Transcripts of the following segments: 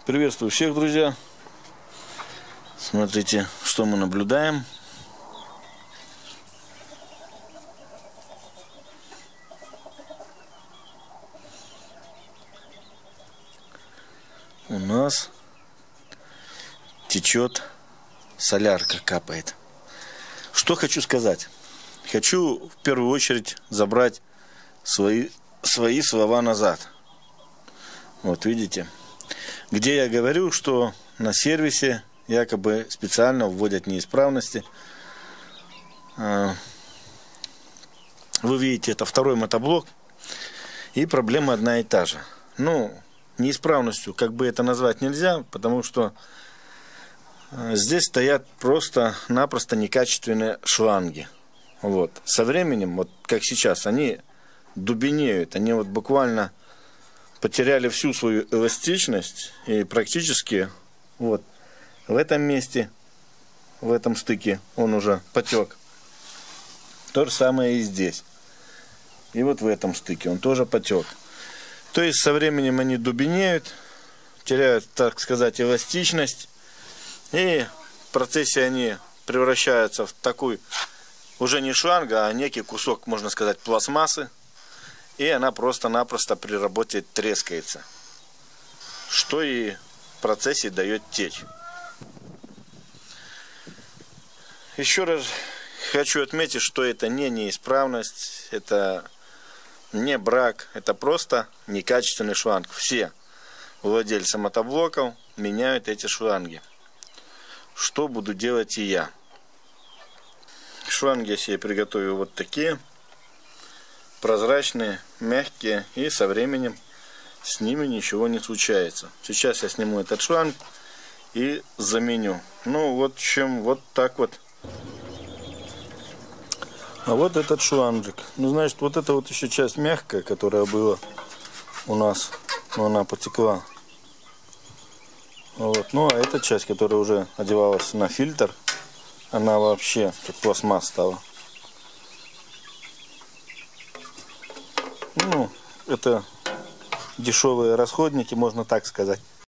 Приветствую всех, друзья. Смотрите, что мы наблюдаем. У нас течет солярка, капает. Что хочу сказать? Хочу в первую очередь забрать свои слова назад. Вот видите, где я говорю, что на сервисе якобы специально вводят неисправности. Вы видите, это второй мотоблок, и проблема одна и та же. Ну, неисправностью как бы это назвать нельзя, потому что здесь стоят просто-напросто некачественные шланги. Вот. Со временем, вот как сейчас, они дубенеют, они вот буквально потеряли всю свою эластичность, и практически вот в этом месте, в этом стыке он уже потек. То же самое и здесь. И вот в этом стыке он тоже потек. То есть со временем они дубенеют, теряют, так сказать, эластичность, и в процессе они превращаются в такой уже не шланг, а некий кусок, можно сказать, пластмассы. И она просто-напросто при работе трескается, что и в процессе дает течь. Еще раз хочу отметить, что это не неисправность, это не брак, это просто некачественный шланг. Все владельцы мотоблоков меняют эти шланги. Что буду делать и я. Шланги я себе приготовил вот такие. Прозрачные, мягкие, и со временем с ними ничего не случается. Сейчас я сниму этот шланг и заменю. Ну вот чем вот так вот. А вот этот шланжик. Ну значит, вот эта вот еще часть мягкая, которая была у нас, но она потекла. Вот. Ну а эта часть, которая уже одевалась на фильтр, она вообще как пластмасс стала. Ну, это дешевые расходники, можно так сказать.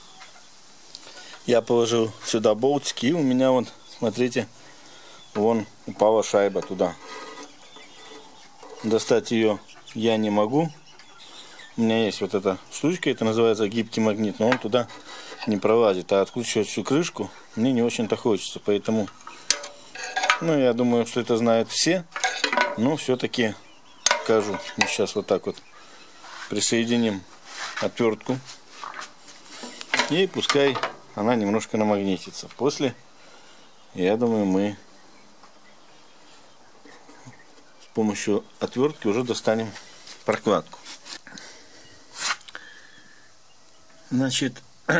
Я положил сюда болтики, и у меня вот, смотрите, вон упала шайба туда. Достать ее я не могу. У меня есть вот эта штучка, это называется гибкий магнит, но он туда не пролазит. А откручивать всю крышку мне не очень-то хочется, поэтому, ну, я думаю, что это знают все, но все-таки покажу. Мы сейчас вот так вот присоединим отвертку, и пускай она немножко намагнитится. После, я думаю, мы с помощью отвертки уже достанем прокладку. Значит,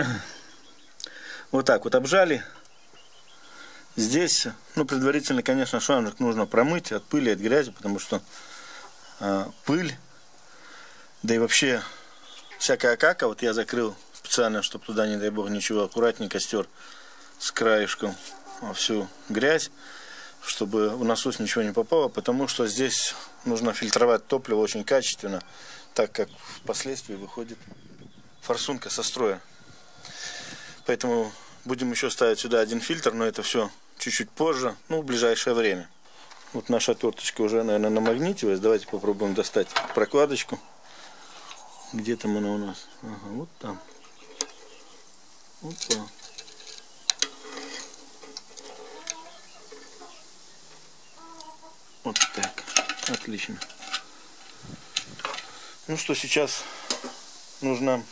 вот так вот обжали. Здесь, ну, предварительно, конечно, шланжик нужно промыть от пыли, от грязи, потому что пыль, да и вообще всякая кака, вот я закрыл специально, чтобы туда, не дай бог, ничего, аккуратненько стер с краешком всю грязь, чтобы в насос ничего не попало, потому что здесь нужно фильтровать топливо очень качественно, так как впоследствии выходит форсунка со строя. Поэтому будем еще ставить сюда один фильтр, но это все чуть-чуть позже, ну, в ближайшее время. Вот наша отверточка уже, наверное, намагнитилась. Давайте попробуем достать прокладочку. Где там она у нас? Ага, вот там. Опа. Вот так. Отлично. Ну что, сейчас нужно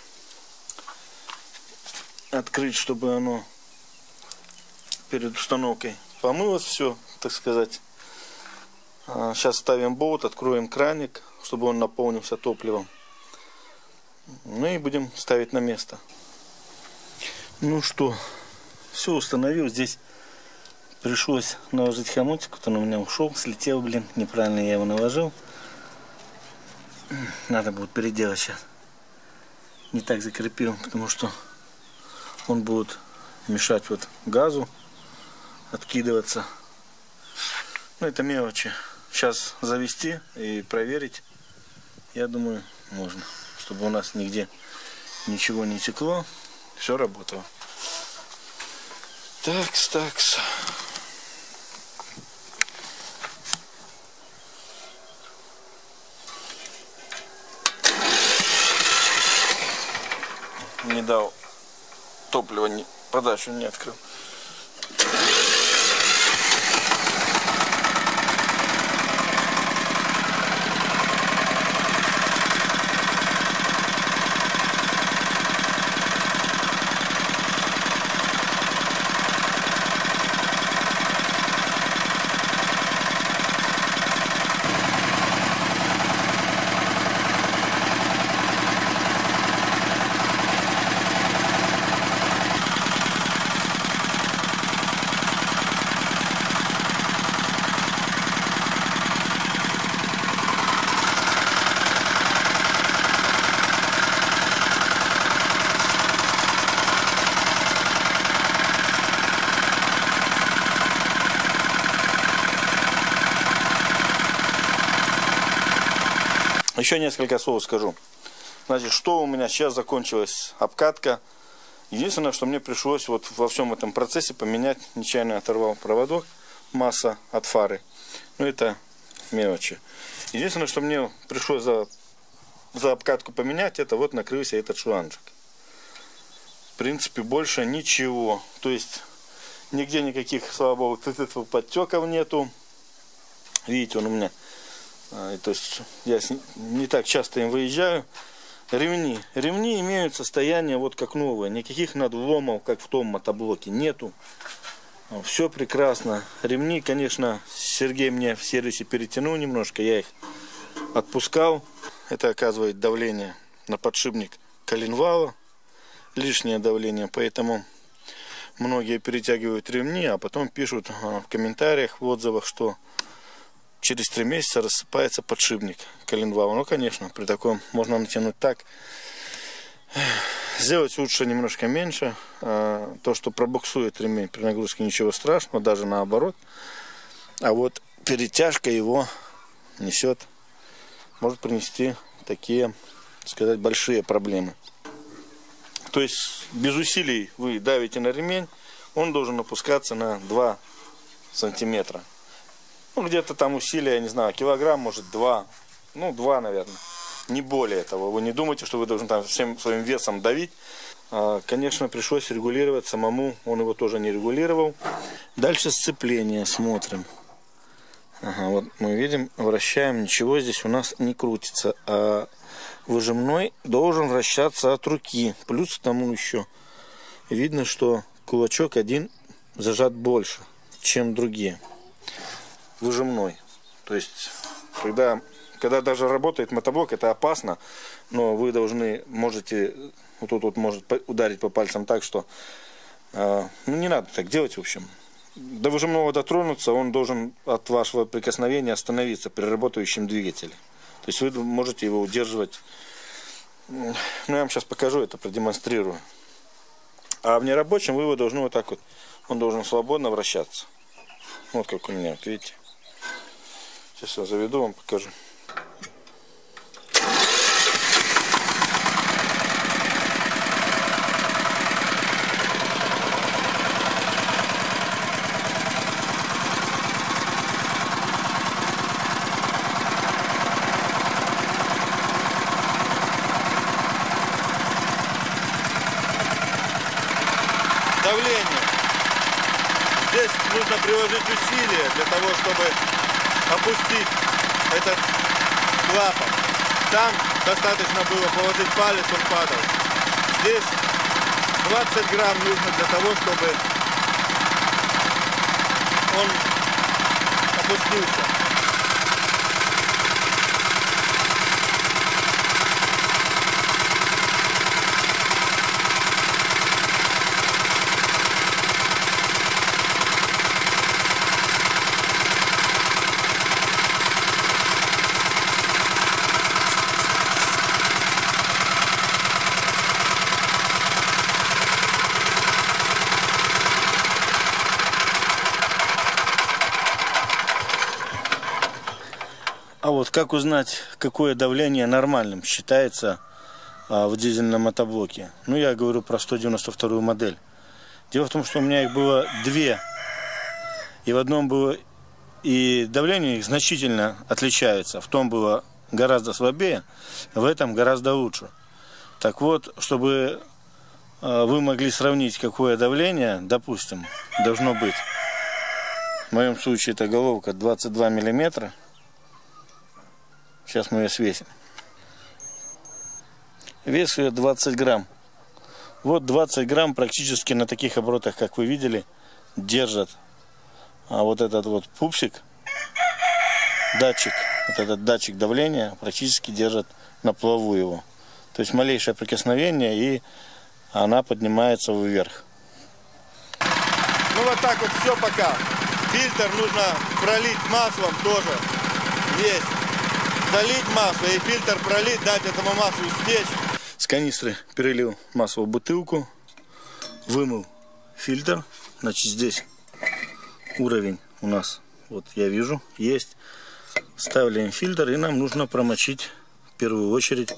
открыть, чтобы оно перед установкой помылось все, так сказать. Сейчас ставим болт, откроем краник, чтобы он наполнился топливом. Ну и будем ставить на место. Ну что, все установил. Здесь пришлось наложить хомутик, вот он у меня ушел, слетел, блин, неправильно я его наложил. Надо будет переделать сейчас. Не так закрепил, потому что он будет мешать вот газу откидываться. Ну, это мелочи. Сейчас завести и проверить, я думаю, можно. Чтобы у нас нигде ничего не текло. все работало. Такс. Не дал топлива, подачу не открыл. Еще несколько слов скажу. Значит, что у меня сейчас закончилась обкатка. Единственное, что мне пришлось вот во всем этом процессе поменять, нечаянно оторвал проводок, масса от фары. Ну, это мелочи. Единственное, что мне пришлось за обкатку поменять, это вот накрылся этот шланжик. В принципе, больше ничего. То есть, нигде никаких, слава богу, подтеков нету. Видите, он у меня... То есть я не так часто им выезжаю. Ремни имеют состояние вот как новые. Никаких надломов, как в том мотоблоке, нету. Все прекрасно. Ремни, конечно, Сергей мне в сервисе перетянул немножко. Я их отпускал. Это оказывает давление на подшипник коленвала. Лишнее давление. Поэтому многие перетягивают ремни, а потом пишут в комментариях, в отзывах, что через 3 месяца рассыпается подшипник коленвала. Ну, конечно, при таком можно натянуть так. Сделать лучше немножко меньше. То, что пробуксует ремень при нагрузке, ничего страшного, даже наоборот. А вот перетяжка его несет, может принести такие, сказать, большие проблемы. То есть без усилий вы давите на ремень, он должен опускаться на 2 сантиметра. Ну, где-то там усилия, я не знаю, килограмм, может 2. Ну, 2, наверное. Не более этого. Вы не думайте, что вы должны там всем своим весом давить. Конечно, пришлось регулировать самому. Он его тоже не регулировал. Дальше сцепление смотрим. Ага, вот мы видим, вращаем. Ничего здесь у нас не крутится. А выжимной должен вращаться от руки. Плюс к тому еще видно, что кулачок один зажат больше, чем другие. Выжимной. То есть, когда даже работает мотоблок, это опасно, но вы можете, вот тут вот может ударить по пальцам так, что, ну, не надо так делать, в общем. До выжимного дотронуться, он должен от вашего прикосновения остановиться при работающем двигателе. То есть, вы можете его удерживать. Ну, я вам сейчас покажу это, продемонстрирую. А в нерабочем вы его должны вот так вот, он должен свободно вращаться. Вот как у меня, вот видите. Сейчас я заведу, вам покажу. Давление. Здесь нужно приложить усилия для того, чтобы опустить этот клапан. Там достаточно было положить палец, он падал. Здесь 20 грамм нужно для того, чтобы он опустился. А вот как узнать, какое давление нормальным считается в дизельном мотоблоке. Ну, я говорю про 192-ю модель. Дело в том, что у меня их было две. И в одном было... И давление их значительно отличается. В том было гораздо слабее, в этом гораздо лучше. Так вот, чтобы вы могли сравнить, какое давление, допустим, должно быть. В моем случае это головка 22 миллиметра. Сейчас мы ее свесим. Вес ее 20 грамм. Вот 20 грамм практически на таких оборотах, как вы видели, держат. А вот этот вот пупсик, датчик, вот этот датчик давления практически держит на плаву его. То есть малейшее прикосновение, и она поднимается вверх. Ну вот так вот все пока. Фильтр нужно пролить маслом тоже весь. Залить масло и фильтр пролить, дать этому маслу стечь. С канистры перелил масло в бутылку, вымыл фильтр. Значит, здесь уровень у нас, вот я вижу, есть. Ставляем фильтр, и нам нужно промочить в первую очередь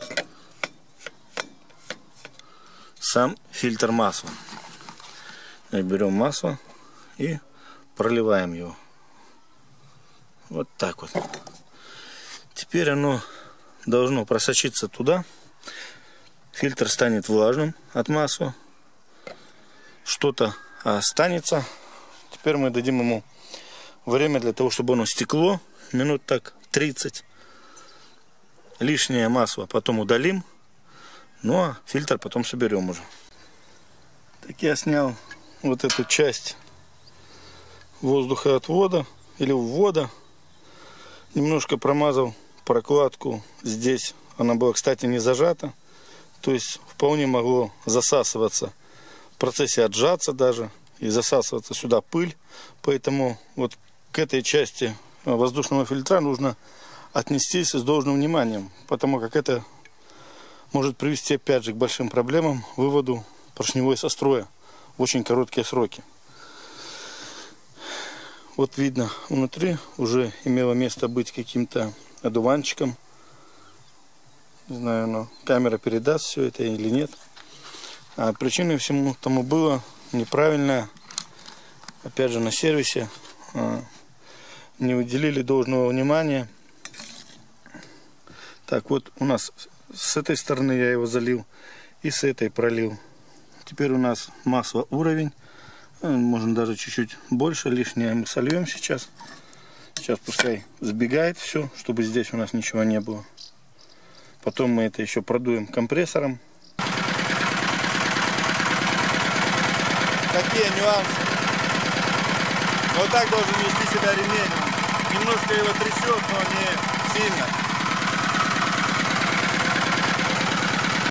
сам фильтр масла. Берем масло и проливаем его. Вот так вот. Теперь оно должно просочиться туда. Фильтр станет влажным от масла. Что-то останется. Теперь мы дадим ему время для того, чтобы оно стекло. Минут так 30. Лишнее масло потом удалим. Ну а фильтр потом соберем уже. Так я снял вот эту часть воздухоотвода или ввода. Немножко промазал прокладку здесь. Она была, кстати, не зажата. То есть вполне могло засасываться, в процессе отжаться даже, и засасываться сюда пыль. Поэтому вот к этой части воздушного фильтра нужно отнестись с должным вниманием, потому как это может привести опять же к большим проблемам, выводу поршневой со строя в очень короткие сроки. Вот видно, внутри уже имело место быть каким-то одуванчиком. Не знаю, но камера передаст все это или нет. А причиной всему тому было неправильное, опять же, на сервисе не уделили должного внимания. Так, вот у нас с этой стороны я его залил и с этой пролил. Теперь у нас масло уровень. Можно даже чуть-чуть больше, лишнее мы сольем сейчас. Сейчас пускай сбегает все, чтобы здесь у нас ничего не было. Потом мы это еще продуем компрессором. Такие нюансы. Вот так должен вести себя ремень. Немножко его трясет, но не сильно.